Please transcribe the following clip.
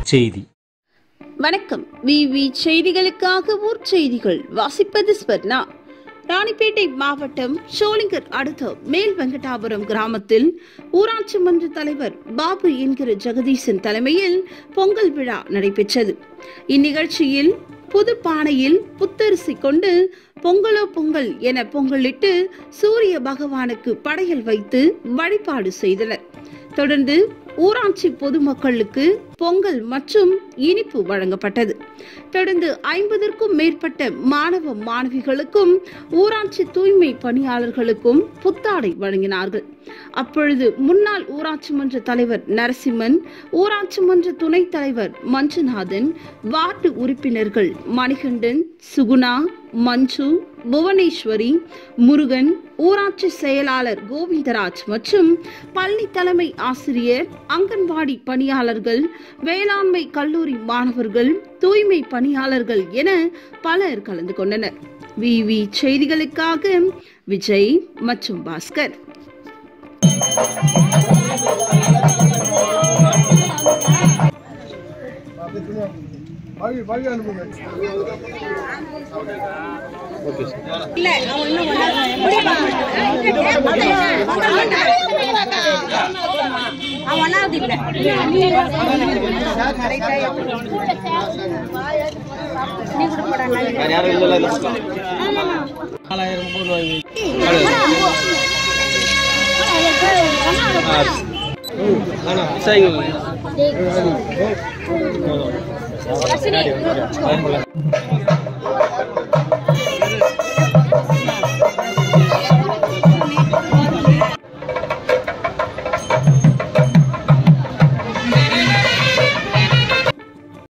ஊர்செய்தி. வணக்கம். விவி செய்திகளுக்காக ஊர் செய்திகள் வாசிப்பது ஸ்வர்ணா. ராணிப்பேட்டை மாவட்டம் சோளிங்கர் அடுத்த மேல்வெங்கட்டாபுரம் கிராமத்தில் ஊராட்சி மன்ற தலைவர் பாபு என்கிற ஜெகதீசன் தலைமையில் பொங்கல் விழா நடைபெற்றது. இந்நிகழ்ச்சியில் புது பானையில் புத்தரிசி கொண்டு பொங்கலோ பொங்கல் என பொங்கலிட்டு சூரிய பகவானுக்கு படையல் வைத்து வழிபாடு செய்தனர். தொடர்ந்து ஊராட்சி பொதுமக்களுக்கு பொங்கல் மற்றும் இனிப்பு வழங்கப்பட்டது. தொடர்ந்து 50க்கும் மேற்பட்ட மாணவ மாணவிகளுக்கும் ஊராட்சி தூய்மை பணியாளர்களுக்கும் புத்தாடை வழங்கினார்கள். அப்பொழுது முன்னாள் ஊராட்சி மன்ற தலைவர் நரசிம்மன், ஊராட்சி மன்ற துணைத் தலைவர் மஞ்சுநாதன், வார்டு உறுப்பினர்கள் மணிகண்டன், சுகுணா, மஞ்சு, புவனேஸ்வரி, முருகன், ஊராட்சி செயலாளர் கோவிந்தராஜ் மற்றும் பள்ளி தலைமை ஆசிரியர், அங்கன்வாடி பணியாளர்கள், வேளாண்மை கல்லூரி மாணவர்கள், தூய்மை பணியாளர்கள் என பலர் கலந்து கொண்டனர். விவி செய்திகளுக்காக விஜய் மற்றும் பாஸ்கர். Sini.